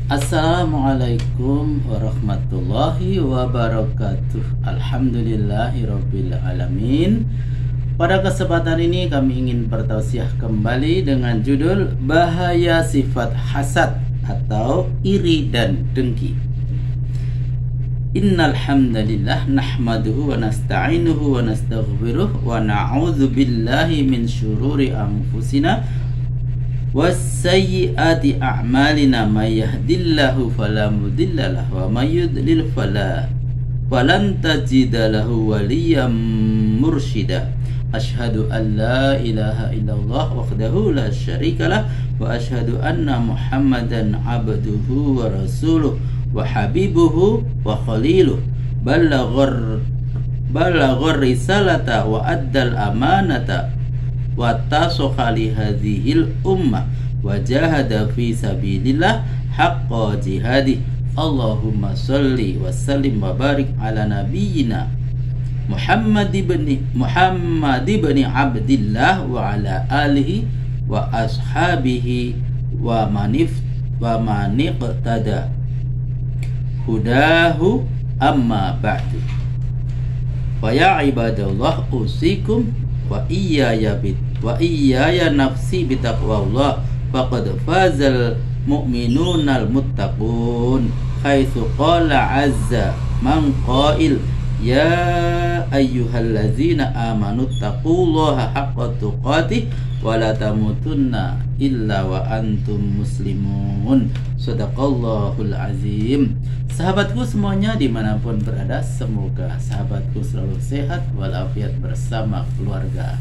Assalamualaikum warahmatullahi wabarakatuh. Alhamdulillahirabbil alamin. Pada kesempatan ini kami ingin bertausiah kembali dengan judul Bahaya Sifat Hasad atau iri dan dengki. Innal hamdalillah nahmaduhu wa nasta'inuhu wa nastaghfiruh wa na'udzu billahi min syururi anfusina wasayyiati a'malina may yahdillahu fala mudhillalah wa may yudlil falan tajida lahu waliyyan mursyida. Asyhadu an la ilaha illallah wahdahu la syarikalah wa asyhadu anna Muhammadan abduhu wa rasuluh wa habibuhu wa khaliluh ballaghar risalata wa addal amanata wa tasakha li hadhil ummah wa jahada fi sabilillah haqqa jihadi. Allahumma sholli wa sallim wa barik ala nabiyyina Muhammad ibn Abdillah wa ala alihi wa ashabihi wa maniqtada hudahu amma ba'du. Fa ya ibadallah usikum wa iyaya nafsi bitaqwallah faqad fazal mu'minunal muttaqun haitsu qala azza man qail ya ayyuhallazina amanu taqullaha haqqa tuqatih wa la tamutunna illa wa antum muslimun. Shadaqallahul azim. Sahabatku semuanya dimanapun berada, semoga sahabatku selalu sehat walafiat bersama keluarga.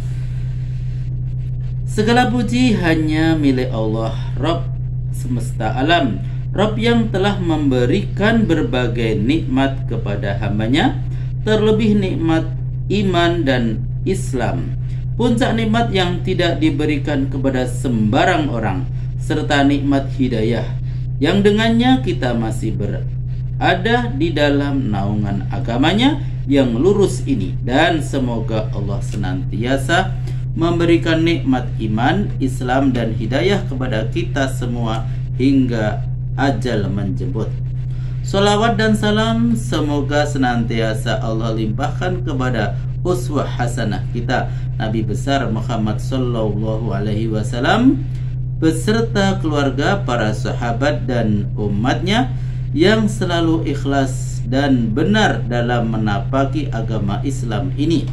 Segala puji hanya milik Allah, Rabb semesta alam, Rabb yang telah memberikan berbagai nikmat kepada hambanya, terlebih nikmat iman dan Islam, puncak nikmat yang tidak diberikan kepada sembarang orang, serta nikmat hidayah yang dengannya kita masih berada di dalam naungan agamanya yang lurus ini. Dan semoga Allah senantiasa memberikan nikmat iman, Islam dan hidayah kepada kita semua hingga ajal menjemput. Salawat dan salam semoga senantiasa Allah limpahkan kepada uswah hasanah kita Nabi besar Muhammad sallallahu alaihi wasallam beserta keluarga, para sahabat dan umatnya yang selalu ikhlas dan benar dalam menapaki agama Islam ini.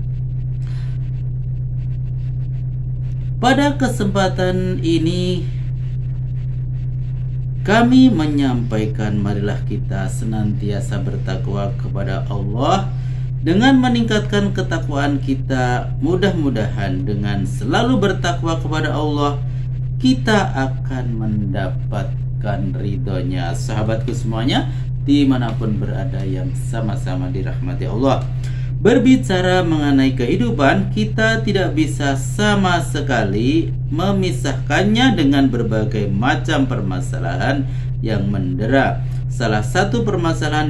Pada kesempatan ini kami menyampaikan, marilah kita senantiasa bertakwa kepada Allah. Dengan meningkatkan ketakwaan kita, mudah-mudahan dengan selalu bertakwa kepada Allah, kita akan mendapatkan ridhonya. Sahabatku semuanya dimanapun berada yang sama-sama dirahmati Allah, berbicara mengenai kehidupan, kita tidak bisa sama sekali memisahkannya dengan berbagai macam permasalahan yang mendera. Salah satu permasalahan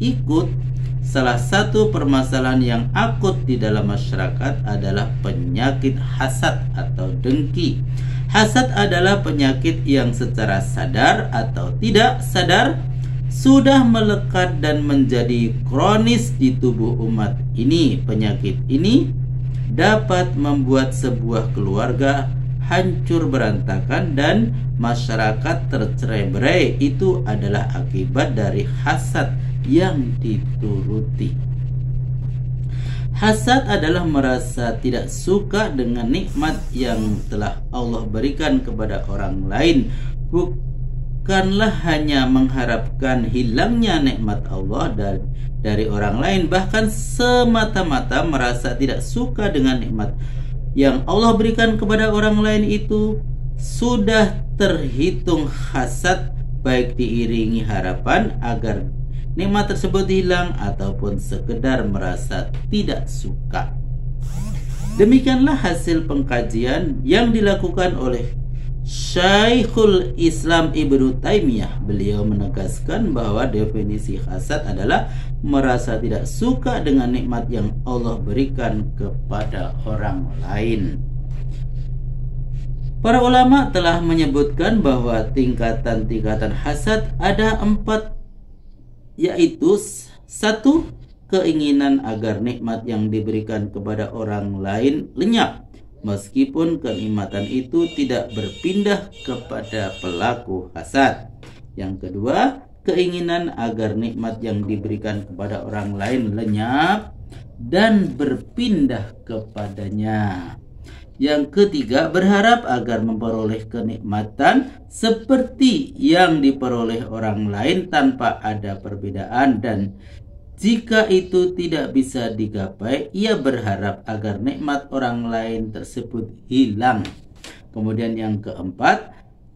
yang akut di dalam masyarakat adalah penyakit hasad atau dengki. Hasad adalah penyakit yang secara sadar atau tidak sadar sudah melekat dan menjadi kronis di tubuh umat ini. Penyakit ini dapat membuat sebuah keluarga hancur berantakan dan masyarakat tercerai-berai. Itu adalah akibat dari hasad yang dituruti. Hasad adalah merasa tidak suka dengan nikmat yang telah Allah berikan kepada orang lain, bukanlah hanya mengharapkan hilangnya nikmat Allah dari orang lain, bahkan semata-mata merasa tidak suka dengan nikmat yang Allah berikan kepada orang lain. Itu sudah terhitung hasad, baik diiringi harapan agar nikmat tersebut hilang ataupun sekedar merasa tidak suka. Demikianlah hasil pengkajian yang dilakukan oleh Syekhul Islam Ibnu Taimiyah. Beliau menegaskan bahwa definisi hasad adalah merasa tidak suka dengan nikmat yang Allah berikan kepada orang lain. Para ulama telah menyebutkan bahwa tingkatan-tingkatan hasad ada 4, yaitu 1. Keinginan agar nikmat yang diberikan kepada orang lain lenyap, meskipun kenikmatan itu tidak berpindah kepada pelaku hasad. Yang kedua, keinginan agar nikmat yang diberikan kepada orang lain lenyap dan berpindah kepadanya. Yang ketiga, berharap agar memperoleh kenikmatan seperti yang diperoleh orang lain tanpa ada perbedaan, dan jika itu tidak bisa digapai, ia berharap agar nikmat orang lain tersebut hilang. Kemudian yang keempat,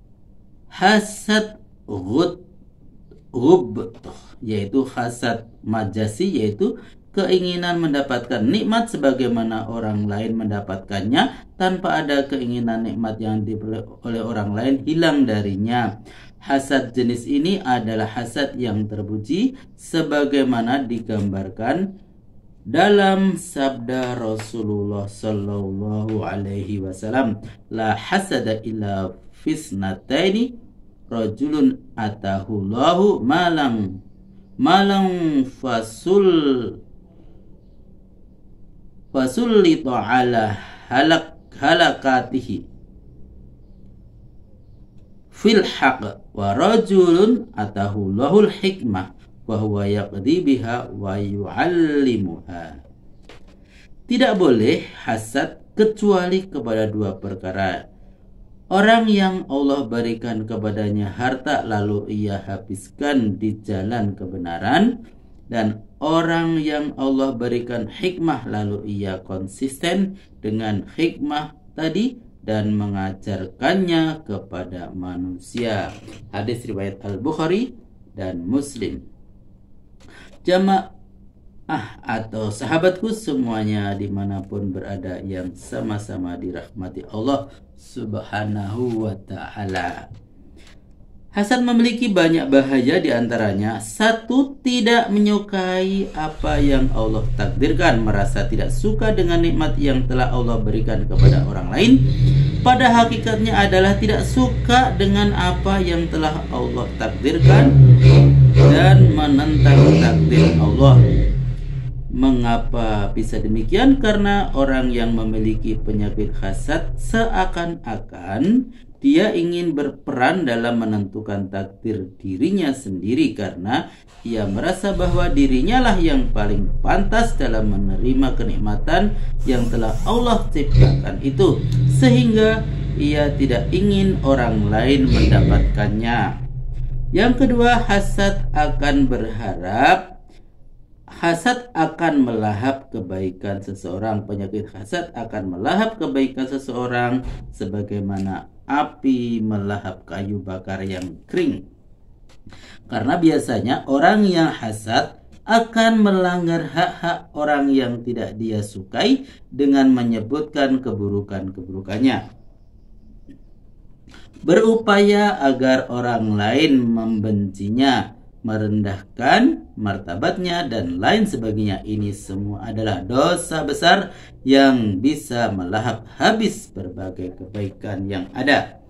hasad ghubtuh, yaitu hasad majasi, yaitu keinginan mendapatkan nikmat sebagaimana orang lain mendapatkannya tanpa ada keinginan nikmat yang diperoleh oleh orang lain hilang darinya. Hasad jenis ini adalah hasad yang terpuji sebagaimana digambarkan dalam sabda Rasulullah sallallahu alaihi wasallam, la hasada illa fisnataini, rajulun atahullahu malang fasullita ala halakatihi fil haq, wa rajulun atahullahul hikmah wa huwa yaqdi biha wa yu'allimuha. Tidak boleh hasad kecuali kepada 2 perkara. Orang yang Allah berikan kepadanya harta lalu ia habiskan di jalan kebenaran, dan orang yang Allah berikan hikmah lalu ia konsisten dengan hikmah tadi dan mengajarkannya kepada manusia. Hadis riwayat Al-Bukhari dan Muslim. Jamaah atau sahabatku semuanya dimanapun berada yang sama-sama dirahmati Allah Subhanahu wa ta'ala. Hasad memiliki banyak bahaya, diantaranya 1. Tidak menyukai apa yang Allah takdirkan, merasa tidak suka dengan nikmat yang telah Allah berikan kepada orang lain. Pada hakikatnya adalah tidak suka dengan apa yang telah Allah takdirkan dan menentang takdir Allah. Mengapa bisa demikian? Karena orang yang memiliki penyakit hasad seakan-akan dia ingin berperan dalam menentukan takdir dirinya sendiri, karena ia merasa bahwa dirinya lah yang paling pantas dalam menerima kenikmatan yang telah Allah ciptakan itu, sehingga ia tidak ingin orang lain mendapatkannya. Yang kedua, hasad akan melahap kebaikan seseorang. Penyakit hasad akan melahap kebaikan seseorang sebagaimana api melahap kayu bakar yang kering. Karena biasanya orang yang hasad akan melanggar hak-hak orang yang tidak dia sukai dengan menyebutkan keburukan-keburukannya, berupaya agar orang lain membencinya, merendahkan martabatnya, dan lain sebagainya. Ini semua adalah dosa besar yang bisa melahap habis berbagai kebaikan yang ada.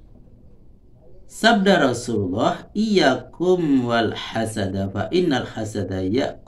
Sabda Rasulullah, iyyakum wal hasada fa innal hasada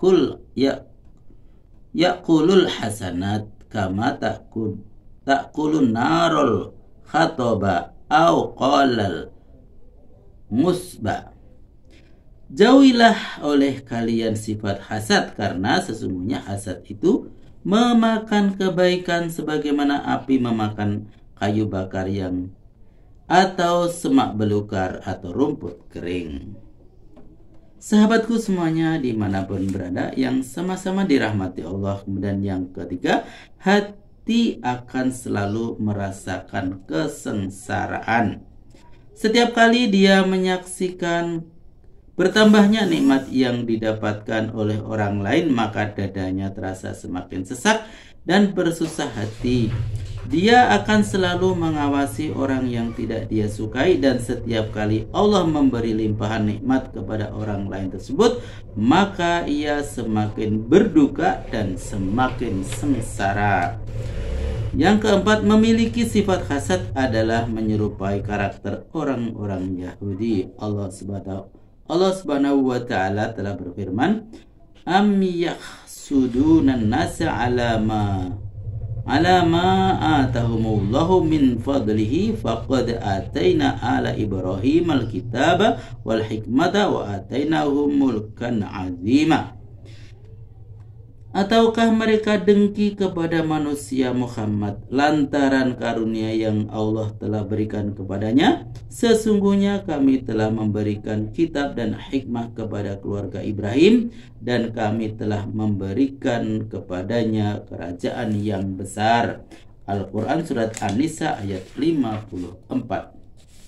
ya'kulul hasanat kama ta'kulun narul khatoba au qalal musba. Jauhilah oleh kalian sifat hasad, karena sesungguhnya hasad itu memakan kebaikan sebagaimana api memakan kayu bakar yang atau semak belukar atau rumput kering. Sahabatku semuanya dimanapun berada yang sama-sama dirahmati Allah. Kemudian yang ketiga, hati akan selalu merasakan kesengsaraan. Setiap kali dia menyaksikan bertambahnya nikmat yang didapatkan oleh orang lain, maka dadanya terasa semakin sesak dan bersusah hati. Dia akan selalu mengawasi orang yang tidak dia sukai, dan setiap kali Allah memberi limpahan nikmat kepada orang lain tersebut, maka ia semakin berduka dan semakin sengsara. Yang keempat, memiliki sifat hasad adalah menyerupai karakter orang-orang Yahudi. Allah Subhanahu wa taala telah berfirman, "Am yahsudunan nasa ala ma atahumullahu min fadlihi faqad ataina ala Ibrahim alkitaba wal hikmata wa atainahum mulkan azima." Ataukah mereka dengki kepada manusia Muhammad lantaran karunia yang Allah telah berikan kepadanya? Sesungguhnya kami telah memberikan kitab dan hikmah kepada keluarga Ibrahim, dan kami telah memberikan kepadanya kerajaan yang besar. Al-Quran Surat An-Nisa ayat 54.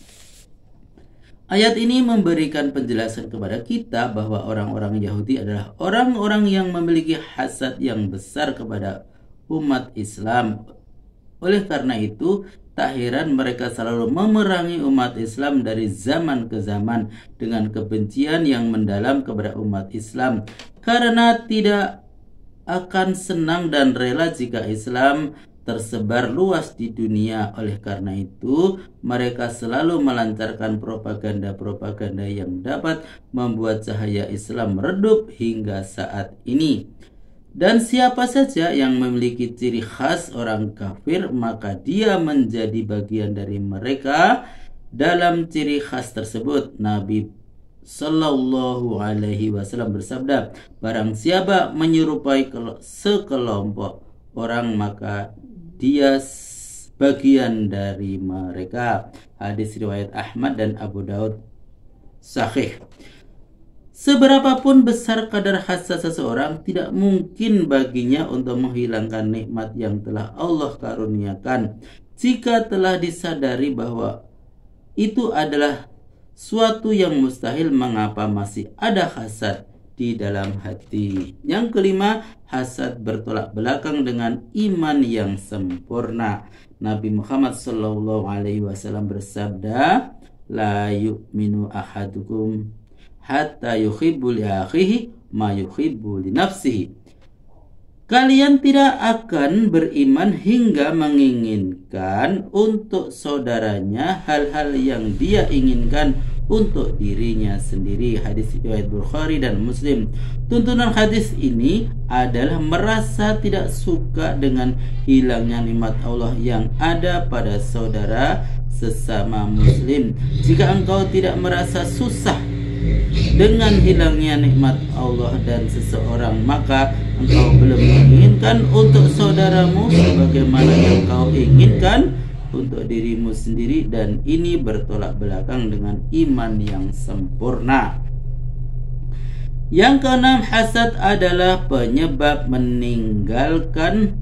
Ayat ini memberikan penjelasan kepada kita bahwa orang-orang Yahudi adalah orang-orang yang memiliki hasad yang besar kepada umat Islam. Oleh karena itu, tak heran mereka selalu memerangi umat Islam dari zaman ke zaman dengan kebencian yang mendalam kepada umat Islam, karena tidak akan senang dan rela jika Islam tersebar luas di dunia. Oleh karena itu, mereka selalu melancarkan propaganda-propaganda yang dapat membuat cahaya Islam redup hingga saat ini. Dan siapa saja yang memiliki ciri khas orang kafir, maka dia menjadi bagian dari mereka. Dalam ciri khas tersebut, Nabi Sallallahu Alaihi Wasallam bersabda, "Barang siapa menyerupai sekelompok orang, maka dia bagian dari mereka." Hadis riwayat Ahmad dan Abu Daud sahih. Seberapapun besar kadar hasad seseorang, tidak mungkin baginya untuk menghilangkan nikmat yang telah Allah karuniakan. Jika telah disadari bahwa itu adalah suatu yang mustahil, mengapa masih ada hasad di dalam hati? Yang kelima, hasad bertolak belakang dengan iman yang sempurna. Nabi Muhammad sallallahu alaihi wasallam bersabda, "La yu'minu ahadukum hatta yuhibbu li akhihi ma yuhibbu li nafsihi." Kalian tidak akan beriman hingga menginginkan untuk saudaranya hal-hal yang dia inginkan untuk dirinya sendiri. Hadis riwayat Bukhari dan Muslim. Tuntunan hadis ini adalah merasa tidak suka dengan hilangnya nikmat Allah yang ada pada saudara sesama muslim. Jika engkau tidak merasa susah dengan hilangnya nikmat Allah dan seseorang, maka engkau belum menginginkan untuk saudaramu sebagaimana yang kau inginkan untuk dirimu sendiri, dan ini bertolak belakang dengan iman yang sempurna. Yang keenam, hasad adalah penyebab meninggalkan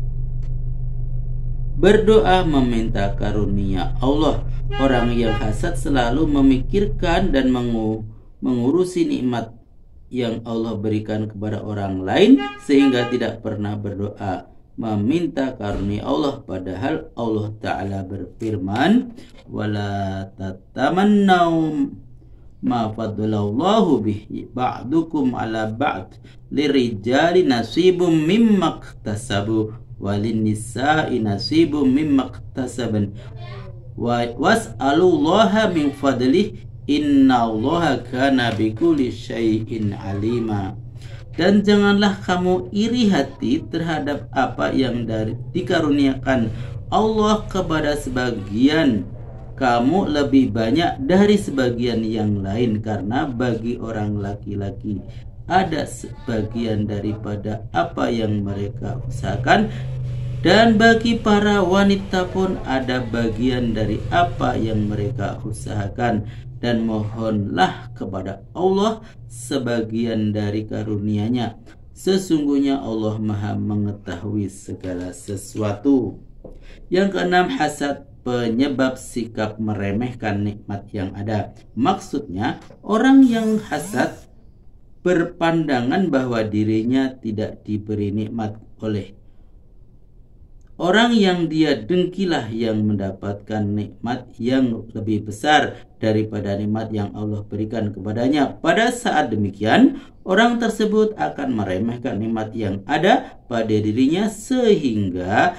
berdoa meminta karunia Allah. Orang yang hasad selalu memikirkan dan mengurusi nikmat yang Allah berikan kepada orang lain, sehingga tidak pernah berdoa meminta karunia Allah, padahal Allah Ta'ala berfirman, "Wala tatamannau ma faddalallahu bihi ba'dukum ala ba'd lirijali nasibum mimma iktasabu walin nisa'i nasibum mimma iktasaban was'alullaha min fadlih innallaha kana bikulli syai'in alima." Dan janganlah kamu iri hati terhadap apa yang dikaruniakan Allah kepada sebagian kamu lebih banyak dari sebagian yang lain, karena bagi orang laki-laki ada sebagian daripada apa yang mereka usahakan, dan bagi para wanita pun ada bagian dari apa yang mereka usahakan. Dan mohonlah kepada Allah sebagian dari karunia-Nya. Sesungguhnya Allah Maha mengetahui segala sesuatu. Yang keenam, hasad penyebab sikap meremehkan nikmat yang ada. Maksudnya, orang yang hasad berpandangan bahwa dirinya tidak diberi nikmat oleh orang yang dia dengkilah yang mendapatkan nikmat yang lebih besar daripada nikmat yang Allah berikan kepadanya. Pada saat demikian, orang tersebut akan meremehkan nikmat yang ada pada dirinya, sehingga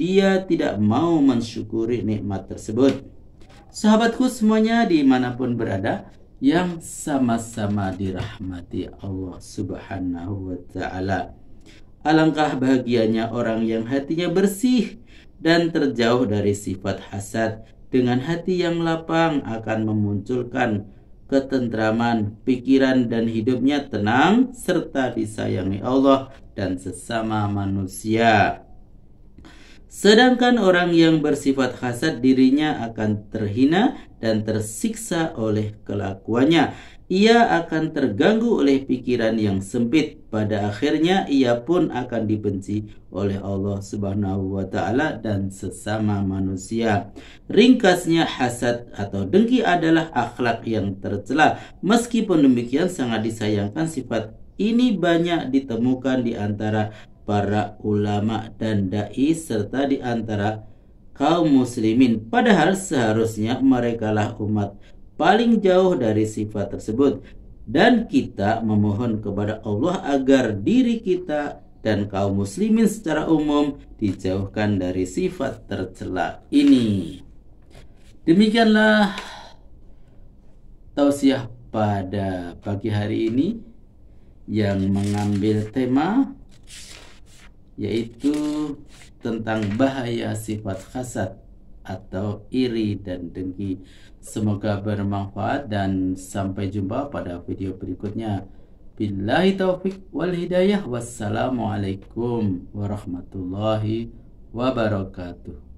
dia tidak mau mensyukuri nikmat tersebut. Sahabatku semuanya dimanapun berada, yang sama-sama dirahmati Allah Subhanahu wa Ta'ala. Alangkah bahagianya orang yang hatinya bersih dan terjauh dari sifat hasad. Dengan hati yang lapang akan memunculkan ketentraman, pikiran dan hidupnya tenang serta disayangi Allah dan sesama manusia. Sedangkan orang yang bersifat hasad, dirinya akan terhina dan tersiksa oleh kelakuannya. Ia akan terganggu oleh pikiran yang sempit. Pada akhirnya ia pun akan dibenci oleh Allah Subhanahu wa Ta'ala dan sesama manusia. Ringkasnya, hasad atau dengki adalah akhlak yang tercela. Meskipun demikian, sangat disayangkan sifat ini banyak ditemukan di antara para ulama dan dai serta di antara kaum muslimin. Padahal seharusnya merekalah umat paling jauh dari sifat tersebut, dan kita memohon kepada Allah agar diri kita dan kaum muslimin secara umum dijauhkan dari sifat tercela ini. Demikianlah tausiah pada pagi hari ini yang mengambil tema yaitu tentang bahaya sifat hasad atau iri dan dengki. Semoga bermanfaat dan sampai jumpa pada video berikutnya. Billahi taufik wal hidayah. Wassalamualaikum warahmatullahi wabarakatuh.